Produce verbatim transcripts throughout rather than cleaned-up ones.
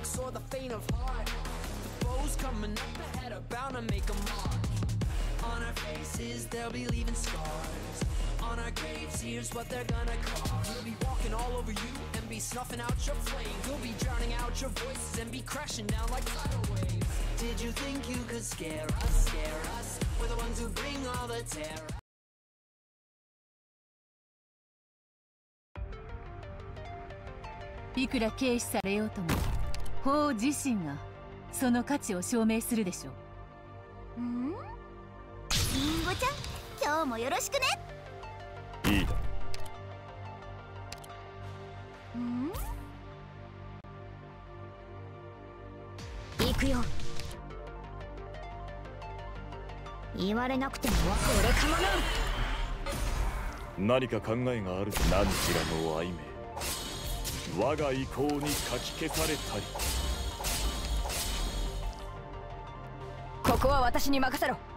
rocks or the faint of heart. The foes coming up ahead are bound to make a mark. On our faces they'll be leaving scars. On our graves here's what they're gonna call. We'll be walking all over you and be snuffing out your flame. We'll be drowning out your voices and be crashing down like tidal waves. Did you think you could scare us, scare us? We're the ones who bring all the terror. いくら軽視されようとも法自身がその価値を証明するでしょう。ん？リンゴちゃん、今日もよろしくね。 いいだ。 ん？ 行くよ。言われなくても俺かもな。 何か考えがある。何ちらの愛名、我が意向にかき消されたり。 ここは私に任せろ。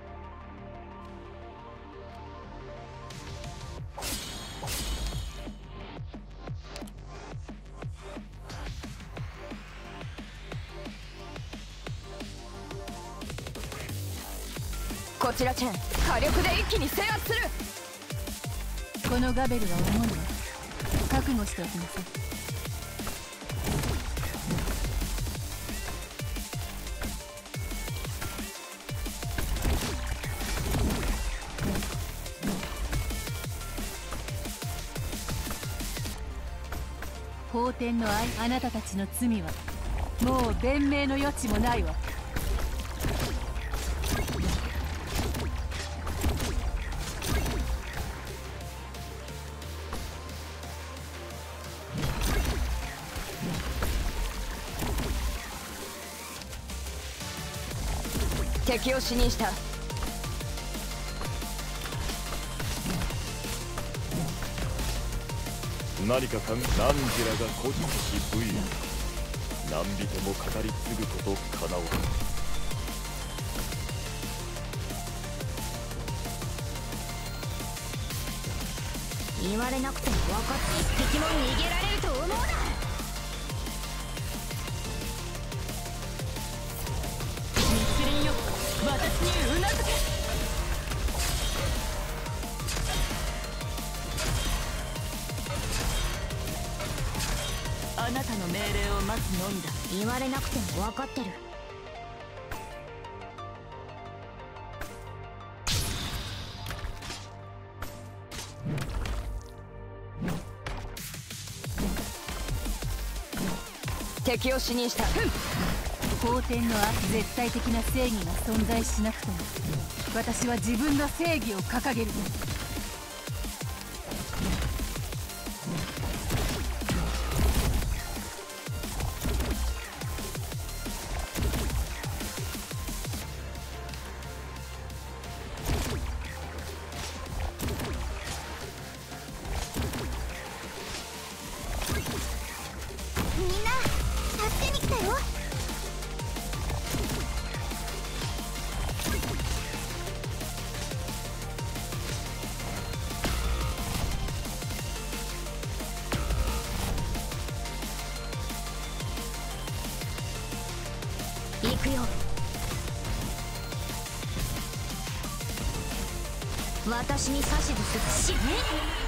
こちらチェン、火力で一気に制圧する。 このガベルは重いわ。覚悟しておきなさい。法天の愛、あなたたちの罪はもう弁明の余地もないわ。 敵を死認した。 何かかん、何時らが古事記武勇、何人も語り継ぐことかなわぬ。 言われなくても分かって、敵も逃げられると思うな。密林よ、私にうなずけ。あなたの命令を待つのみだ。言われなくても分かってる。敵を死認した。 法天の絶対的な正義が存在しなくても私は自分の正義を掲げる。 みんな助けに来たよ。行くよ。私に指図する。死ね。